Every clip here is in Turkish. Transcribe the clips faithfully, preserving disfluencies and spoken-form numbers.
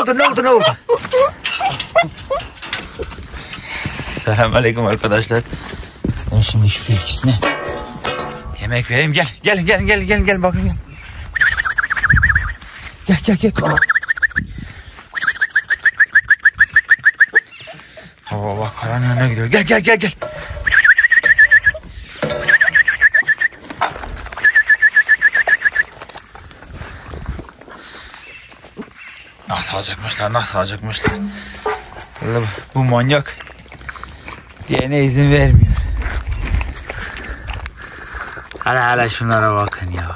oldu ne oldu ne oldu? Selamünaleyküm arkadaşlar. Ben şimdi şu ikisine yemek vereyim. Gel gel gel gel gel gel bakın gel. Gel gel gel. Baba bak karanın önüne gidiyor. Gel gel gel gel. Nasıl alacakmışlar nasıl alacakmışlar. Bu manyak diğerine izin vermiyor. Hala hala şunlara bakın ya.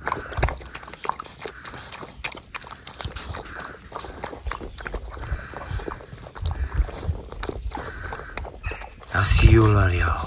Nasıl yiyorlar ya?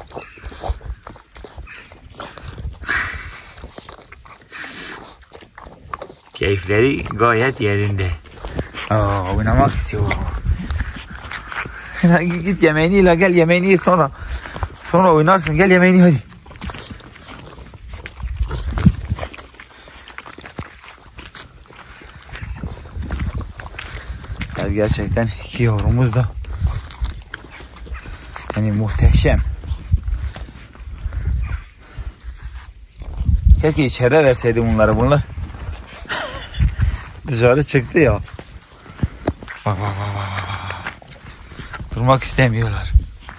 Keyifleri gayet yerinde. Aa, oynamak istiyor. Git yemeğini ile gel yemeğini ye sonra. Sonra oynarsın gel yemeğini hadi. Ya gerçekten iki yavrumuz da yani muhteşem. Keşke içeride verseydim bunları bunlar. Dışarı çıktı ya. Bak bak bak bak bak. Durmak istemiyorlar.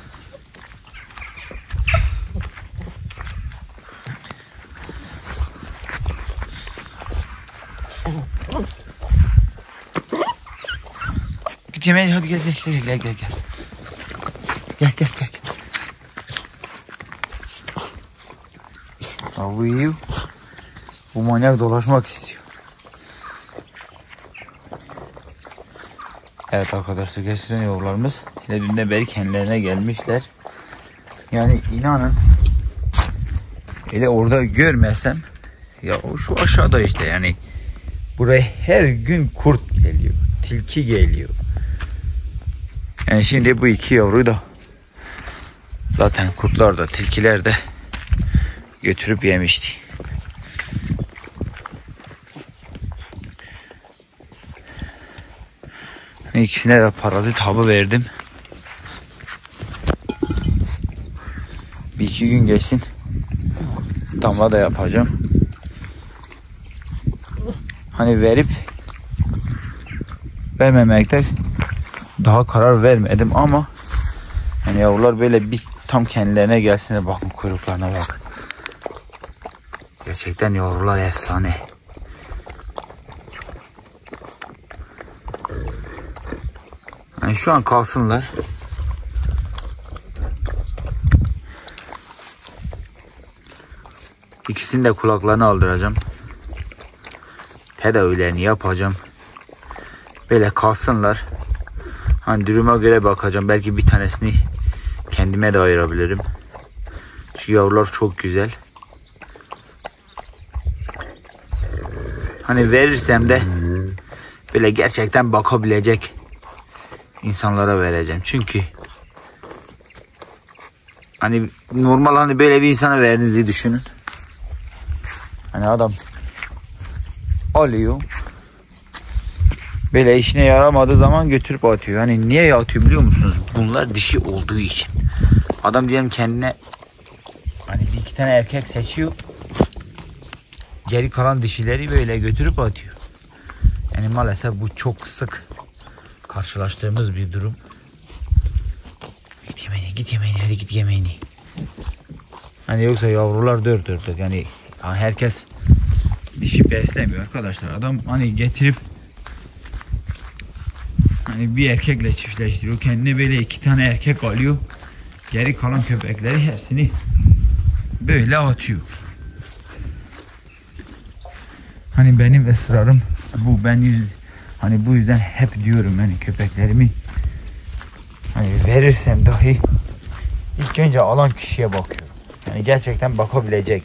Git yemeğe hadi gel gel gel gel gel gel. Gel gel gel. Abi bu manyak dolaşmak istiyor. Evet arkadaşlar gerçekten yavrularımız yine dünden beri kendilerine gelmişler. Yani inanın hele orada görmesem ya o şu aşağıda işte yani buraya her gün kurt geliyor, tilki geliyor. Yani şimdi bu iki yavruyu da zaten kurtlar da tilkiler de götürüp yemişti. İkisine de parazit hapı verdim. Bir iki gün geçsin. Damla da yapacağım. Hani verip vermemekte daha karar vermedim ama yani yavrular böyle bir tam kendilerine gelsin. Bakın kuyruklarına bakın. Gerçekten yavrular efsane. Yani şu an kalsınlar. İkisini de kulaklarını aldıracağım. Tedavilerini yapacağım. Böyle kalsınlar. Hani duruma göre bakacağım. Belki bir tanesini kendime de ayırabilirim. Çünkü yavrular çok güzel. Hani verirsem de böyle gerçekten bakabilecek insanlara vereceğim. Çünkü hani normal hani böyle bir insana verdiğinizi düşünün. Hani adam alıyor. Böyle işine yaramadığı zaman götürüp atıyor. Hani niye atıyor biliyor musunuz? Bunlar dişi olduğu için. Adam diyelim kendine hani bir iki tane erkek seçiyor. Geri kalan dişileri böyle götürüp atıyor. Yani maalesef bu çok sık karşılaştığımız bir durum. Git yemeğini, git yemeğini, hadi git yemeğini. Hani yoksa yavrular dört dörtlük. Yani herkes dişi beslemiyor arkadaşlar. Adam hani getirip hani bir erkekle çiftleştiriyor. Kendine böyle iki tane erkek alıyor. Geri kalan köpekleri hepsini böyle atıyor. Hani benim ısrarım bu. Ben yüz, hani bu yüzden hep diyorum hani köpeklerimi hani verirsem dahi ilk önce alan kişiye bakıyorum. Yani gerçekten bakabilecek.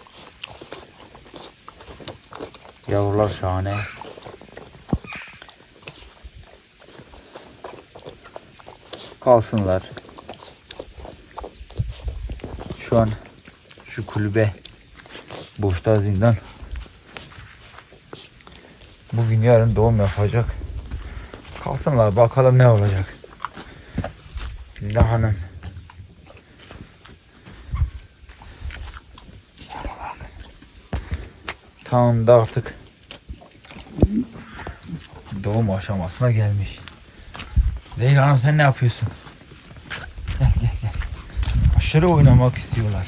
Yavrular şahane. kalsınlar. Şu an şu kulübe boşta zindan. Bugün yarın doğum yapacak. Kalsınlar bakalım ne olacak. Zila Hanım. Tam da artık doğum aşamasına gelmiş. Zehra Hanım sen ne yapıyorsun? Gel gel gel. Aşırı oynamak istiyorlar.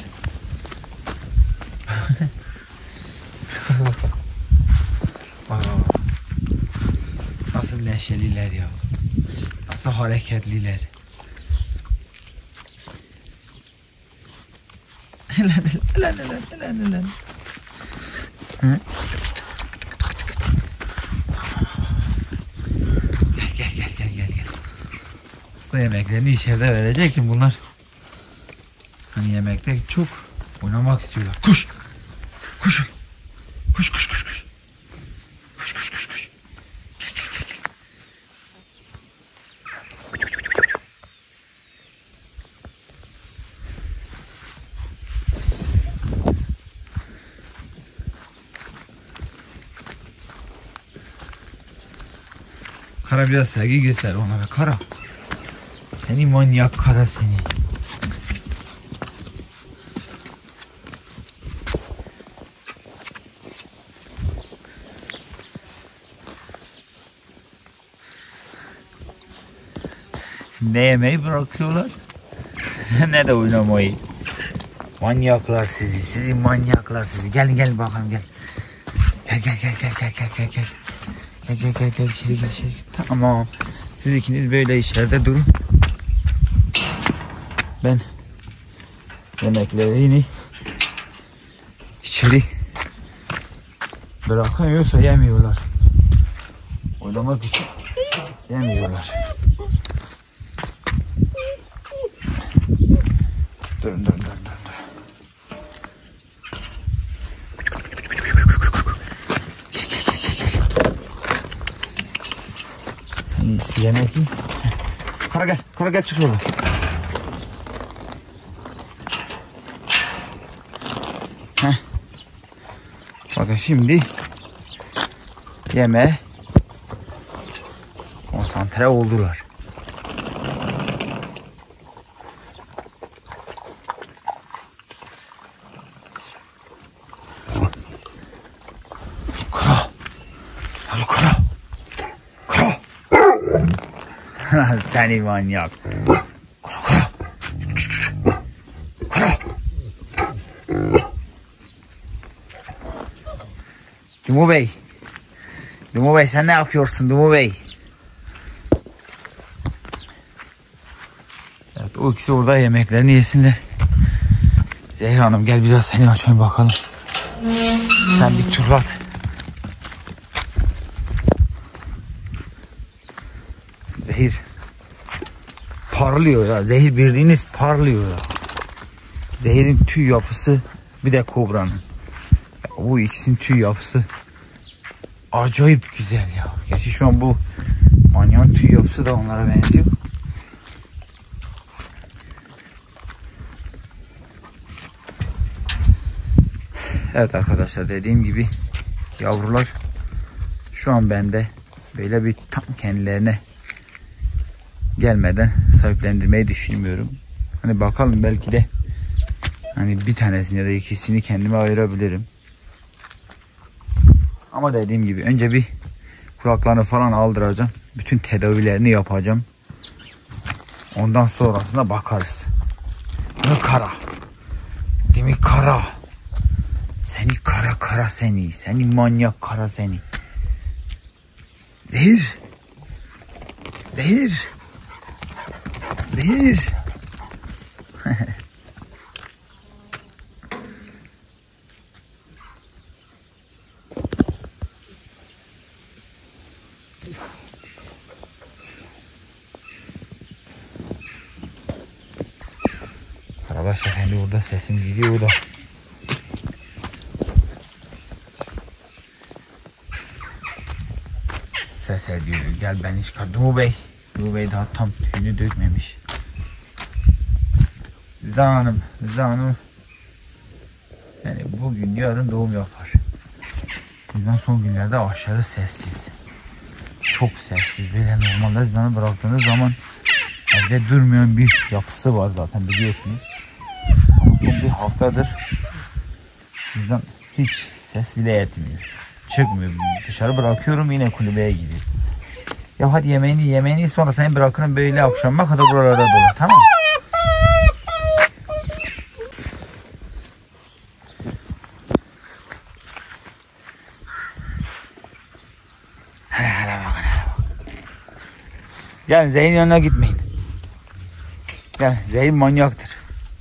Bak bak. Nasıl neşeliler ya. Nasıl hareketliler. Lan lan lan lan lan. Hı? Gel gel gel gel gel gel. Aslında yemeklerini içeride verecektim bunlar. Hani yemekte çok oynamak istiyorlar. Kuş. Kuş. Kuş kuş kuş kuş. Kuş kuş kuş kuş. Gel gel gel gel. Kara biraz sevgi göster onlara. Kara. Seni manyak Kara seni. Ne yemeği bırakıyorlar ne de oynamayı. Manyaklar sizi. Sizi manyaklar sizi. Gelin gelin bakalım gel. Gel gel gel gel gel gel gel gel. Gel gel gel gel içeri gel içeri. Tamam. Siz ikiniz böyle içeride durun. Ben yemeklerini içeri bırakın yoksa yemiyorlar. Oynamak için yemiyorlar. Durun durun durun durun. Gel gel gel gel gel. Sen iyisi yemek yiyin. Kara gel, Kara gel çık oradan. Heh. Bakın şimdi yemeğe konsantre oldular. Kara. Hadi Kara. Kara. Seni manyak. Kara Kara. Kara. Dumu Bey. Dumu Bey sen ne yapıyorsun Dumu Bey? Evet o ikisi orada yemeklerini yesinler. Zehra Hanım gel biraz seni açayım bakalım. Sen bir turlat. Zehir parlıyor ya. Zehir bildiğiniz parlıyor ya. Zehirin tüy yapısı bir de kobranın. Ya, bu ikisinin tüy yapısı acayip güzel ya. Gerçi şu an bu manyağın tüy yapısı da onlara benziyor. Evet arkadaşlar dediğim gibi yavrular şu an bende böyle bir tam kendilerine gelmeden sahiplendirmeyi düşünmüyorum. Hani bakalım belki de hani bir tanesini ya da ikisini kendime ayırabilirim. Ama dediğim gibi önce bir kulaklarını falan aldıracağım. Bütün tedavilerini yapacağım. Ondan sonrasında bakarız. Değil mi Kara? Değil mi Kara? Seni Kara Kara seni. Seni manyak Kara seni. Zehir. Zehir. Zehir. Karabaş Efendi orada sesim gidiyor o da. Ses ediyor. Gel beni çıkar. Dumu Bey. Dumu Bey daha tam tüyünü dökmemiş. Rıza Hanım, Rıza Hanım yani bugün yarın doğum yapar. Bizden son günlerde aşırı sessiz. Çok sessiz. Böyle normalde Zidane bıraktığınız zaman evde durmayan bir yapısı var zaten biliyorsunuz. Ama son bir haftadır bizden hiç ses bile etmiyor. Çıkmıyor. Dışarı bırakıyorum yine kulübeye gidiyor. Ya hadi yemeğini yemeğini sonra seni bırakırım böyle akşama kadar buralarda dolu. Tamam. Gel Zeyn'in yanına gitmeyin. Gel Zeyn manyaktır.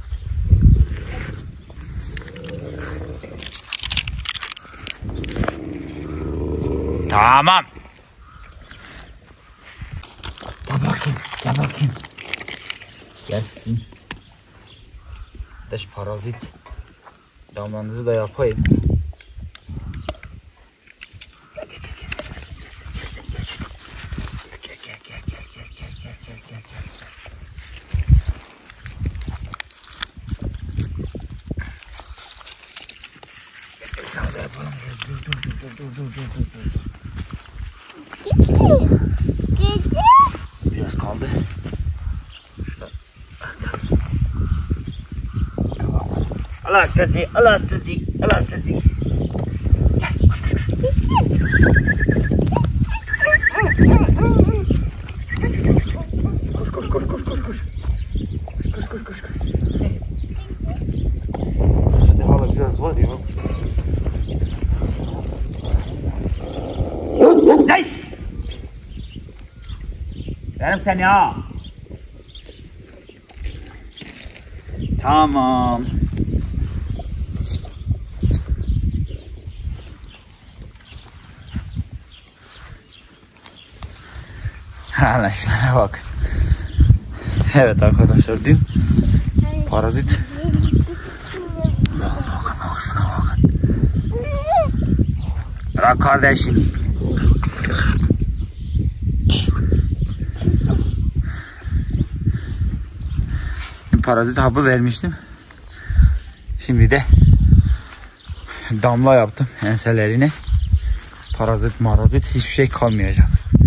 Tamam. Gel bakayım, gel bakayım. Gelsin. Dış parazit. Damlanızı da yapayım. Gel gel gel gel gel gel gel gel gel gel gel gel gel gel gel gel. Sana da yapalım. Dur dur dur dur dur dur dur dur dur. Gece. Biraz kaldı. Allah sizi, Allah sizi, Allah sizi. Koş koş koş. Koş koş koş koş koş koş. Koş koş koş koş. Hadi hala biraz var ya. Hey! Benim seni ha. Tamam. Hala şuna bak. Evet arkadaşlar dün parazit. Bakın bakın bakın şuna bakın. Bırak kardeşim. Parazit hapı vermiştim. Şimdi de damla yaptım enselerine. Parazit marazit hiçbir şey kalmayacak.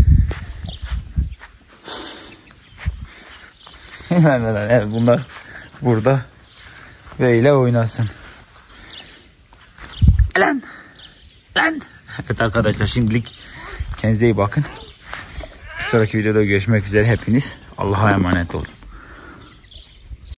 Evet, bunlar burada böyle oynasın. Lan lan. Evet arkadaşlar şimdilik kendinize iyi bakın. Bir sonraki videoda görüşmek üzere hepiniz. Allah'a emanet olun.